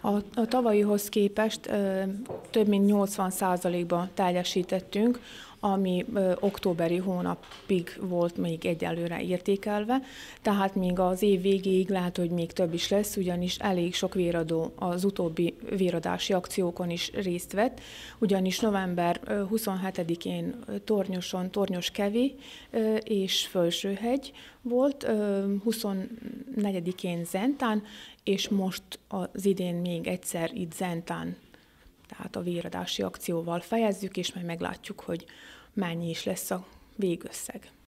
A tavalyihoz képest több mint 80%-ban teljesítettünk, ami októberi hónapig volt még egyelőre értékelve, tehát még az év végéig lehet, hogy még több is lesz, ugyanis elég sok véradó az utóbbi véradási akciókon is részt vett, ugyanis november 27-én Tornyos-Kevi és Fölsőhegy volt, 24-én Zentán, és most az idén még egyszer itt Zentán, tehát a véradási akcióval fejezzük, és majd meglátjuk, hogy mennyi is lesz a végösszeg.